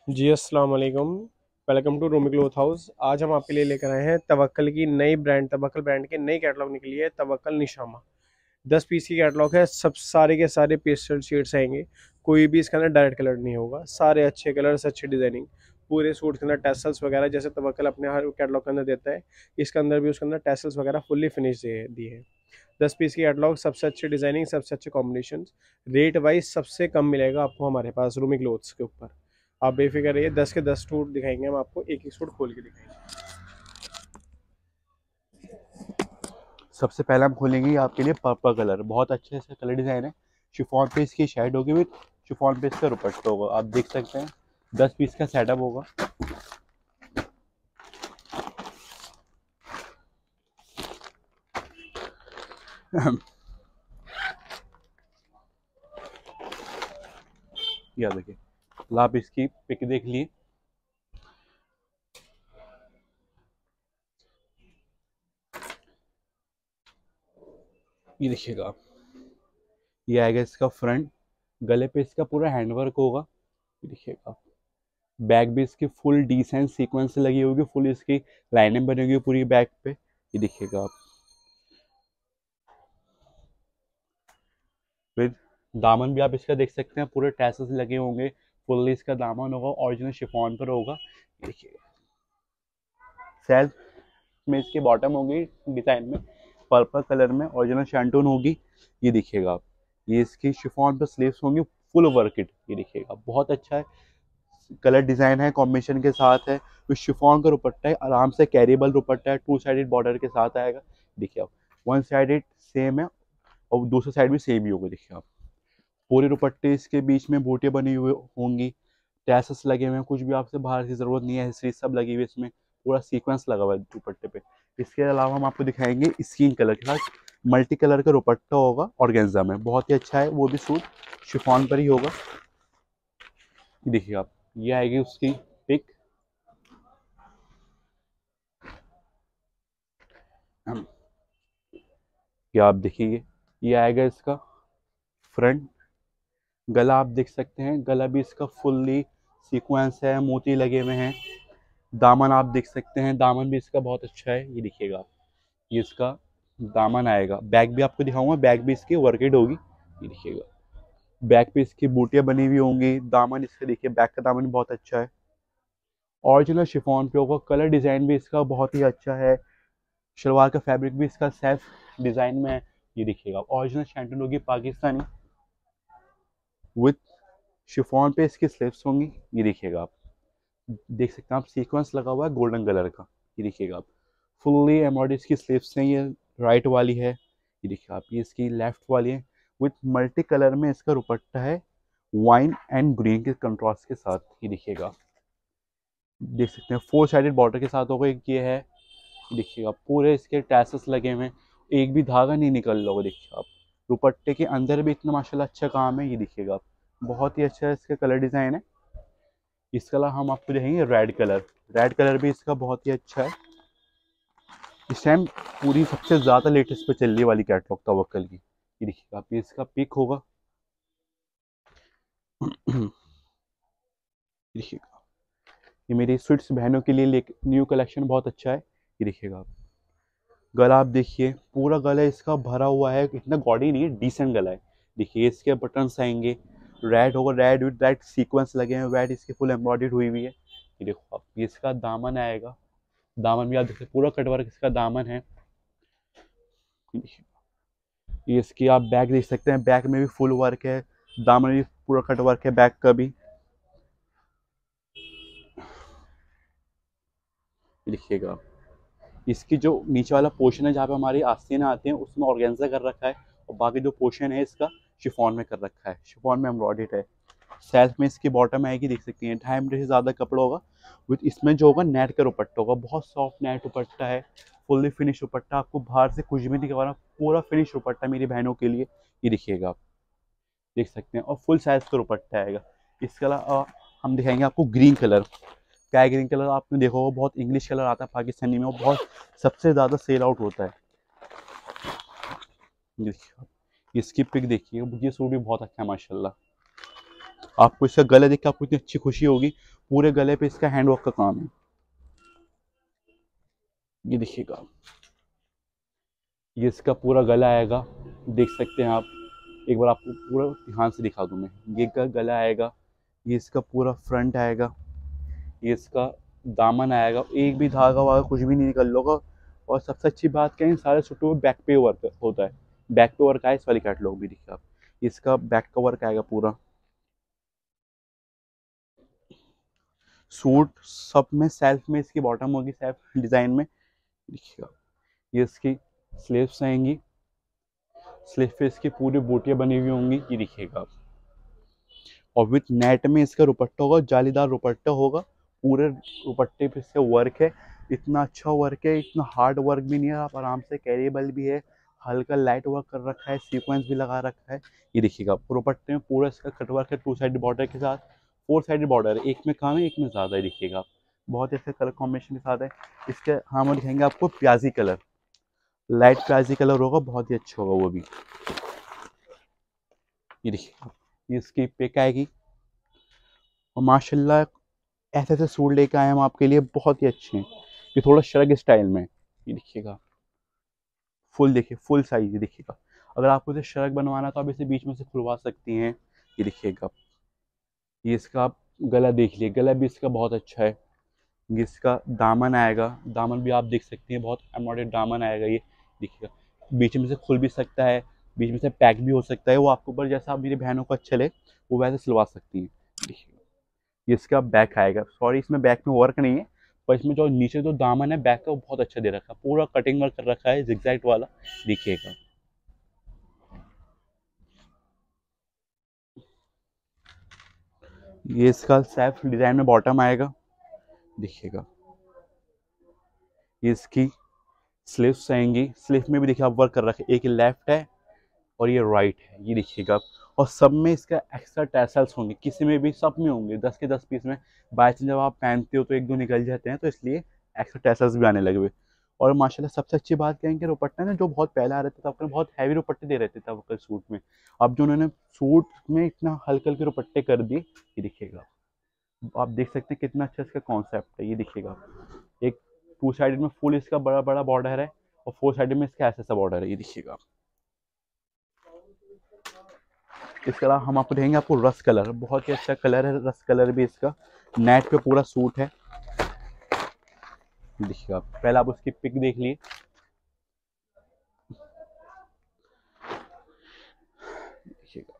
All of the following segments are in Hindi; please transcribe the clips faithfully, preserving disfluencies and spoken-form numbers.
जी अस्सलाम वालेकुम। Welcome to Rumi cloth house. आज हम आपके लिए लेकर आए हैं तवक्कल की नई ब्रांड, तवक्कल ब्रांड की नई कैटलॉग निकली है, तवक्कल निशामा। दस पीस की कैटलॉग है, सब सारे के सारे पेस्टल शेड्स आएंगे। कोई भी इसके अंदर डायरेक्ट कलर नहीं होगा, सारे अच्छे कलर्स, अच्छी डिजाइनिंग। पूरे सूट के अंदर टैसल्स वगैरह जैसे तवक्कल अपने हर कैटलॉग के अंदर देता है, इसके अंदर भी उसके अंदर टैसल्स वगैरह फुल्ली फिनिश दिए है। दस पीस की कैटलॉग, सबसे अच्छी डिजाइनिंग, सबसे अच्छे कॉम्बिनेशन। रेट वाइज सबसे कम मिलेगा आपको हमारे पास रूमी क्लोथ्स के ऊपर। आप बेफिक्र रहिए, दस के दस सूट दिखाएंगे हम आपको, एक एक सूट खोल के दिखाएंगे। सबसे पहले हम खोलेंगे आपके लिए पर्पल कलर। बहुत अच्छे से कलर डिजाइन है। शिफॉन पे इसकी शेड होगी विद शिफॉन पे इसका दुपट्टा होगा। आप देख सकते हैं दस पीस का सेटअप होगा। या देखिए, तो आप इसकी पिक देख लिए। ये देखिएगा आप, ये आएगा इसका फ्रंट। गले पे इसका पूरा हैंडवर्क होगा। ये देखिएगा आप, बैक भी इसकी फुल डिसेंट सीक्वेंस से लगी होगी, फुल इसकी लाइनिंग बनी होगी पूरी बैक पे। ये देखिएगा आप, फिर दामन भी आप इसका देख सकते हैं, पूरे टैसल्स लगे होंगे। फुल्ली इसका दामन होगा, ओरिजिनल शिफॉन पर होगा। ये देखिए, सेल्फ में इसकी बॉटम होगी डिजाइन में पर्पल कलर में, ओरिजिनल शैंटून होगी। ये देखिएगा आप, ये इसकी शिफॉन पर स्लीव्स होंगी फुल वर्किड। ये देखिएगा, बहुत अच्छा है, कलर डिजाइन है, कॉम्बिनेशन के साथ है। तो शिफॉन का दुपट्टा है, आराम से कैरिएबल दुपट्टा है, टू साइडेड बॉर्डर के साथ आएगा। देखिए आप, वन साइडेड सेम है और दूसरी साइड भी सेम ही होगा। देखिए आप, पूरे दुपट्टे इसके बीच में बूटियां बनी हुई होंगी, टैसल्स लगे हुए हैं, कुछ भी आपसे बाहर की जरूरत नहीं है, हिस्ट्री सब लगी हुई है इसमें, पूरा सीक्वेंस लगा हुआ है दुपट्टे पे। इसके अलावा हम आपको दिखाएंगे स्किन कलर के साथ मल्टी कलर का दुपट्टा होगा ऑर्गेन्जा में, बहुत ही अच्छा है। वो भी सूट शिफॉन पर ही होगा। ये देखिए आप, ये आएगी उसकी पिक। ये आप देखिए, ये आएगा इसका फ्रंट। गला आप देख सकते हैं, गला भी इसका फुल्ली सीक्वेंस है, मोती लगे हुए हैं। दामन आप देख सकते हैं, दामन भी इसका बहुत अच्छा है। ये देखिएगा आप, ये इसका दामन आएगा। बैक भी आपको दिखाऊंगा, बैक भी इसकी वर्केड होगी। ये देखिएगा, बैक पे इसकी बूटियां बनी हुई होंगी। दामन इसका देखिए, बैक का दामन भी बहुत अच्छा है, ओरिजिनल शिफॉन पे होगा। कलर डिजाइन भी इसका बहुत ही अच्छा है। शलवार का फैब्रिक भी इसका सेल्फ डिजाइन में है। ये देखिएगा, ओरिजिनल शैंटून होगी पाकिस्तानी, विथ शिफॉन पे इसकी स्लीव्स होंगी। ये देखिएगा आप, देख सकते हैं आप, सीक्वेंस लगा हुआ है गोल्डन कलर का। ये देखिएगा आप, फुल्ली एम्ब्रॉयडरी इसकी स्लीव्स हैं। ये राइट वाली है। ये देखिए आप, ये इसकी लेफ्ट वाली है, विथ मल्टी कलर में इसका दुपट्टा है, वाइन एंड ग्रीन के कंट्रास्ट के साथ। ये देखिएगा, देख सकते हैं फोर साइडेड बॉर्डर के साथ होगा। एक ये है, ये देखिएगा पूरे इसके टैसल्स लगे हुए हैं, एक भी धागा नहीं निकल रहा होगा। देखिए आप, दुपट्टे के अंदर भी इतना माशाल्लाह अच्छा काम है। ये देखिएगा आप, बहुत ही अच्छा इसका कलर डिजाइन है। इसके अलावा हम आपको देखेंगे रेड कलर। रेड कलर भी इसका बहुत ही अच्छा है। इस टाइम पूरी सबसे ज़्यादा लेटेस्ट पे चलने वाली कैटलॉग तवक्कल की। ये देखिए आप, ये इसका पिक होगा। ये देखिएगा, ये मेरी स्वीट्स बहनों के लिए न्यू कलेक्शन बहुत अच्छा है। ये देखिएगा आप, गला आप देखिए, पूरा गला इसका भरा हुआ है, इतना गॉडी नहीं है, डिसेंट गला है। देखिए इसके बटन्स आएंगे, रेड होगा, रेड विद रेड सीक्वेंस लगे हैं, रेड इसकी फुल एम्ब्रॉयडर्ड हुई हुई है। ये देखो आप, ये इसका दामन आएगा। दामन भी आप देखिए, पूरा कटवर्क इसका दामन है। ये इसकी आप बैक देख सकते हैं, बैक में भी फुल वर्क है, दामन भी पूरा कट वर्क है बैक का भी। देखिएगा, इसकी जो नीचे वाला पोर्शन है, जहाँ पे हमारी आस्तीन आते हैं, उसमें ऑर्गेन्जा कर रखा है, और बाकी जो पोर्शन है इसका शिफॉन में कर रखा है, शिफॉन में एम्ब्रॉयडर्ड है। सेल्फ में इसकी बॉटम आएगी, देख सकती हैं, ढाई मीटर से ज़्यादा कपड़ा होगा, विथ इसमें जो होगा नेट का दुपट्टा होगा, बहुत सॉफ्ट नेट दुपट्टा है, फुल्ली फिनिश दुपट्टा, आपको बाहर से कुछ भी नहीं करवाना, पूरा फिनिश दुपट्टा मेरी बहनों के लिए। ये देखिएगा आप, देख सकते हैं, और फुल साइज का दुपट्टा आएगा। इसके अलावा हम दिखाएंगे आपको ग्रीन कलर। क्या ग्रीन कलर आपने देखा होगा, बहुत इंग्लिश कलर आता है पाकिस्तानी में, वो बहुत सबसे ज़्यादा सेल आउट होता है। देखिए आप, इसकी पिक देखिए, ये सूट भी बहुत अच्छा है माशाल्लाह। आपको इसका गला देख के आपको इतनी अच्छी खुशी होगी। पूरे गले पे इसका हैंडवर्क का काम है। ये देखिएगा, ये इसका पूरा गला आएगा, देख सकते हैं आप। एक बार आपको पूरा ध्यान से दिखा दूं मैं। ये का गला आएगा, ये इसका पूरा फ्रंट आएगा, ये इसका दामन आएगा, एक भी धागा वागा कुछ भी नहीं निकल होगा। और सबसे अच्छी बात क्या है, इन सारे सूटों में बैक पे वर्क होता है। बैक पे वर्क आए, इस वाली कैटलॉग भी देखिए आप, इसका बैक का वर्क आएगा पूरा। सूट सब में सेल्फ में इसकी बॉटम होगी, सेल्फ डिजाइन में देखिएगा। ये इसकी स्लीव्स आएंगी, स्लीव पे इसकी पूरी बूटियां बनी हुई होंगी, ये देखिएगा आप। और विथ नेट में इसका दुपट्टा होगा, जालीदार दुपट्टा होगा। पूरे दुपट्टे पे इसका वर्क है, इतना अच्छा वर्क है, इतना हार्ड वर्क भी नहीं है, आप आराम से कैरिएबल भी है। हल्का लाइट वर्क कर रखा है, सीक्वेंस भी लगा रखा है। ये देखिएगा दुपट्टे में पूरा इसका कटवर्क है, टू साइड बॉर्डर के साथ। फोर साइड बॉर्डर है, एक में कम है एक में ज़्यादा है, देखिएगा आप। बहुत अच्छे कलर कॉम्बिनेशन के साथ है। इसके हम दिखाएंगे आपको प्याजी कलर, लाइट प्याजी कलर होगा, बहुत ही अच्छा होगा वो भी। ये देखिए, ये इसकी पिक आएगी। और माशाल्लाह ऐसे ऐसे सूट लेके आए हम आपके लिए, बहुत ही अच्छे हैं। ये थोड़ा श्रग स्टाइल में, ये देखिएगा फुल, देखिए फुल साइज, ये देखिएगा। अगर आपको इसे श्रग बनवाना तो आप इसे बीच में से खुलवा सकती हैं। ये देखिएगा, ये इसका आप गला देख लिए, गला भी इसका बहुत अच्छा है। ये इसका दामन आएगा, दामन भी आप देख सकती हैं, बहुत एम्ब्रॉयडर्ड दामन आएगा। ये देखिएगा, बीच में से खुल भी सकता है, बीच में से पैक भी हो सकता है। वो आपके ऊपर जैसा आप मेरी बहनों को अच्छा लगे वो वैसे सिलवा सकती हैं। देखिएगा, ये इसका बैक आएगा। सॉरी, इसमें बैक में वर्क नहीं है, पर इसमें जो नीचे जो दामन है बैक का वो बहुत अच्छा दे रखा है, पूरा कटिंग वर्क कर रखा है जिगजैग वाला, देखिएगा। ये इसका सेल्फ डिजाइन में बॉटम आएगा, देखिएगा। ये इसकी स्लीव्स आएंगी, स्लीव में भी देखिए आप वर्क कर रखे, एक लेफ्ट है और ये राइट है, ये देखिएगा आप। और सब में इसका एक्स्ट्रा टैसल्स होंगे, किसी में भी, सब में होंगे, दस के दस पीस में। बाई चांस जब आप पहनते हो तो एक दो निकल जाते हैं, तो इसलिए एक्स्ट्रा टैसल्स भी आने लगे हुए। और माशाल्लाह सबसे अच्छी बात क्या है कि दुपट्टा ना जो बहुत पहले आ रहे थे, तब बहुत हैवी दुपट्टे दे रहे थे तब कल सूट में। अब जो उन्होंने सूट में इतना हल्के हल्के दुपट्टे कर दिए, ये देखिएगा आप, देख सकते हैं कितना अच्छा इसका कॉन्सेप्ट है। ये देखिएगा, एक टू साइड में फुल इसका बड़ा बड़ा बॉर्डर है, और फोर साइड में इसका ऐसा सा बॉर्डर है, ये देखिएगा। इसके अलावा हम आपको देंगे आपको रस कलर, बहुत ही अच्छा कलर है रस कलर भी इसका। नेट पे पूरा सूट है, देखिए आप। पहले आप उसकी पिक देख लिए। देखिएगा,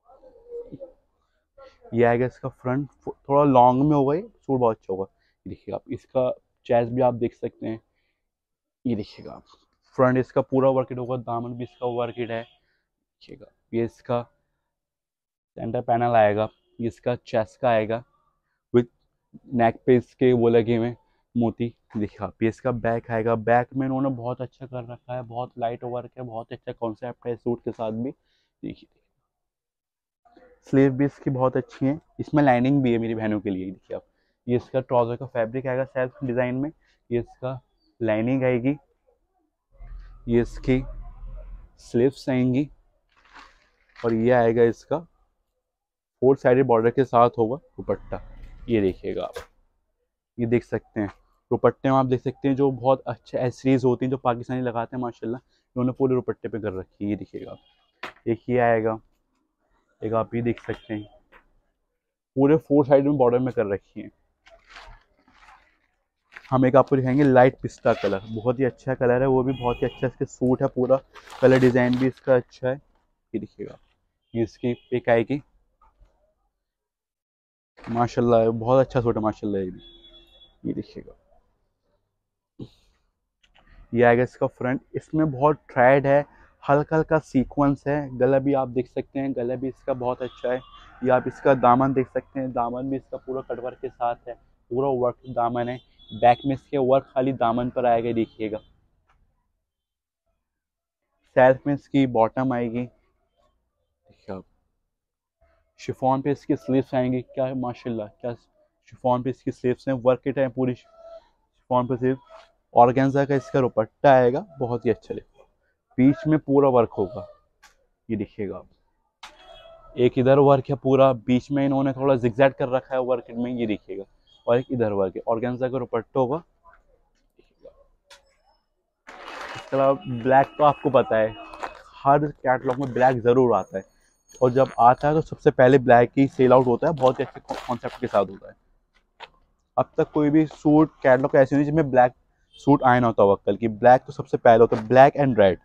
ये आएगा इसका फ्रंट, थोड़ा लॉन्ग में होगा, ये सूट बहुत अच्छा होगा। देखिए आप, इसका चेस्ट भी आप देख सकते हैं, ये देखिएगा आप। फ्रंट इसका पूरा वर्किट होगा, दामन भी इसका वर्किट है, देखिएगा। ये इसका सेंटर पैनल आएगा, ये इसका चेस्ट का आएगा, विथ नेक पे इसके वो लगे हुए मोती, देखिए आप। ये इसका बैक आएगा, बैक में इन्होंने बहुत अच्छा कर रखा है, बहुत लाइट वर्क है, बहुत अच्छा कॉन्सेप्ट है सूट के साथ भी, देखिए। स्लीव भी इसकी बहुत अच्छी है, इसमें लाइनिंग भी है मेरी बहनों के लिए, देखिए आप। ये इसका ट्राउजर का फैब्रिक आएगा सेल्फ डिजाइन में, ये इसका लाइनिंग आएगी, ये इसकी स्लीव्स आएंगी, और ये आएगा इसका फोर साइडेड बॉर्डर के साथ होगा दुपट्टा, ये देखिएगा आप। ये देख सकते हैं दुपट्टे में, आप देख सकते हैं जो बहुत अच्छे एसरीज होती हैं जो पाकिस्तानी लगाते हैं, माशाल्लाह इन्होंने पूरे दुपट्टे पे कर रखी है, ये देखिएगा आप। एक ये आएगा, एक आप ये देख सकते हैं, पूरे फोर साइड में बॉर्डर में कर रखी है। हम एक आपको दिखाएंगे लाइट पिस्ता कलर, बहुत ही अच्छा कलर है, वो भी बहुत ही अच्छा इसके सूट है, पूरा कलर डिजाइन भी इसका अच्छा है, ये देखिएगा। ये इसकी पिक आएगी, माशाल्लाह बहुत अच्छा सूट है माशाल्लाह, ये भी, ये देखिएगा। ये आएगा इसका फ्रंट, इसमें बहुत थ्रेड है, हल्का हल्का सीक्वेंस है। गला भी आप देख सकते हैं, गला भी इसका बहुत अच्छा है। ये आप इसका दामन देख सकते हैं, दामन भी इसका पूरा कटवर्क के साथ है, पूरा वर्क दामन है। बैक में इसके वर्क खाली दामन पर आएगा, देखिएगा। सेल्फ में इसकी बॉटम आएगी, देखिए आप। शिफॉन पे इसकी स्लीव्स आएंगी, क्या है माशाल्लाह, क्या शिफॉन पे इसकी स्लीव्स हैं, वर्क इट है पूरी शिफॉन पे स्लीव। ऑर्गेन्जा का इसका दुपट्टा आएगा, बहुत ही अच्छा, देखो बीच में पूरा वर्क होगा, ये देखिएगा आप। एक इधर वर्क है पूरा, बीच में इन्होंने थोड़ा जिगजैग कर रखा है वर्क में, ये देखिएगा। और एक इधर वर्क है ऑर्गेन्जा का दुपट्टा होगा। इसके अलावा ब्लैक तो आपको पता है हर कैटलॉग में ब्लैक ज़रूर आता है, और जब आता है तो सबसे पहले ब्लैक ही सेल आउट होता है, बहुत ही अच्छे कॉन्सेप्ट के साथ होता है। अब तक कोई भी सूट कैटलॉग ऐसे नहीं जिसमें ब्लैक सूट आया ना होता तवक्कल की, ब्लैक तो सबसे पहले होता है, ब्लैक एंड रेड।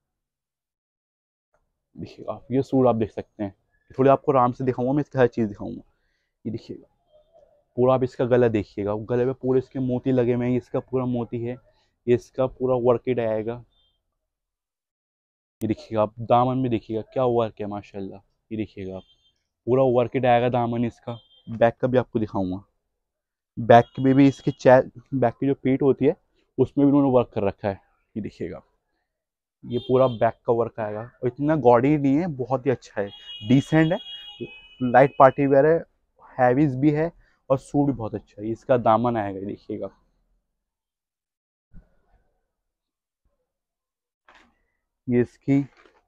देखिए आप ये सूट आप देख सकते हैं, थोड़ी आपको आराम से दिखाऊंगा मैं, इसकी हर चीज़ दिखाऊंगा। ये देखिएगा पूरा, आप इसका गला देखिएगा, गले पे पूरे इसके मोती लगे हुए हैं, इसका पूरा मोती है, ये इसका पूरा वर्केड आएगा। ये देखिएगा आप दामन में देखिएगा क्या वर्क है माशाल्लाह। ये देखिएगा आप पूरा वर्केड आएगा दामन इसका। बैक का भी आपको दिखाऊंगा, बैक में भी इसके चै बैक की जो पीठ होती है उसमें भी उन्होंने वर्क कर रखा है। ये देखिएगा ये पूरा बैक का वर्क आएगा, और इतना गॉडी नहीं है, बहुत ही अच्छा है, डिसेंट है, लाइट पार्टी वेयर है, हैवीज भी है, और सूट भी बहुत अच्छा है। इसका दामन आएगा, ये देखिएगा। ये इसकी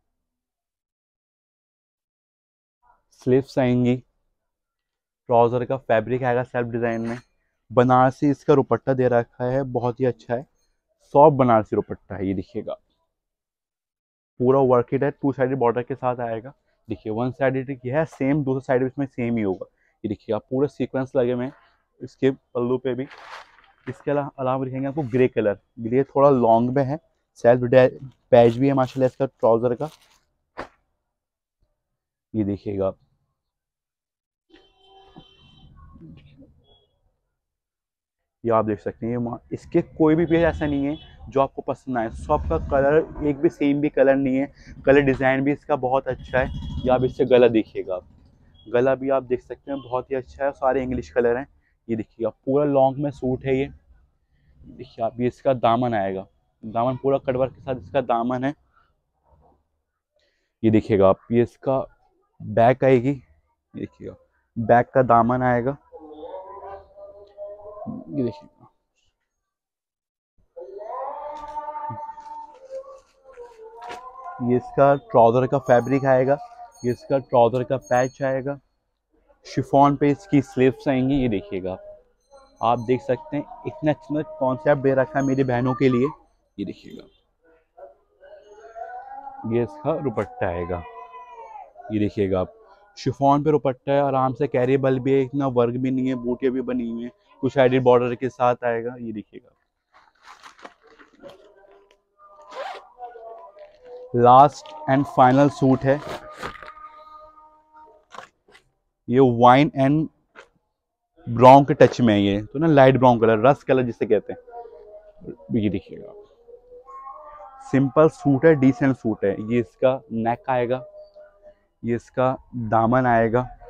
स्लीव्स आएंगी, ट्राउजर का फैब्रिक आएगा सेल्फ डिजाइन में, बनारसी इसका दुपट्टा दे रखा है, बहुत ही अच्छा है, सॉफ्ट बनारसी दुपट्टा है। ये देखिएगा पूरा वर्केड है, टू साइडेड बॉर्डर के साथ आएगा। देखिए वन साइडेड ये है सेम, दूसरा साइड इसमें सेम ही होगा। ये देखिए आप पूरे सीक्वेंस लगे हुए हैं इसके पल्लू पे भी। इसके अलावा दिखेंगे आपको ग्रे कलर, ग्रे थोड़ा लॉन्ग में है, सेल्फ पैच भी है माशाल्लाह इसका ट्राउजर का। ये देखिएगा आप ये आप देख सकते हैं, ये इसके कोई भी पीस ऐसा नहीं है जो आपको पसंद आए, सबका कलर एक भी सेम भी कलर नहीं है, कलर डिज़ाइन भी इसका बहुत अच्छा है। ये आप इससे गला देखिएगा, आप गला भी आप देख सकते हैं बहुत ही अच्छा है, सारे इंग्लिश कलर हैं। ये देखिएगा पूरा लॉन्ग में सूट है ये। देखिए आप ये इसका दामन आएगा, दामन पूरा कटवर्क के साथ इसका दामन है। ये देखिएगा आप ये इसका बैक आएगी, देखिएगा बैक का दामन आएगा। ये देखिएगा ये इसका ट्राउजर का फैब्रिक आएगा, ये इसका ट्राउजर का पैच आएगा, शिफॉन पे इसकी स्लीव्स आएंगी। ये देखिएगा आप देख सकते हैं इतना अच्छा कॉन्सेप्ट दे रखा है मेरी बहनों के लिए। ये देखिएगा ये इसका दुपट्टा आएगा। ये देखिएगा आप शिफॉन पे दुपट्टा है, आराम से कैरीबल भी है, इतना वर्क भी नहीं है, बूटियाँ भी बनी हुई हैं, कुछ साइडेड बॉर्डर के साथ आएगा। ये देखिएगा लास्ट एंड फाइनल सूट है, ये वाइन एंड ब्राउन के टच में है, ये तो ना light brown colour, rust colour जिसे कहते हैं। ये देखिएगा सिंपल सूट है, डिसेंट सूट है। ये इसका नेक आएगा, ये इसका दामन आएगा,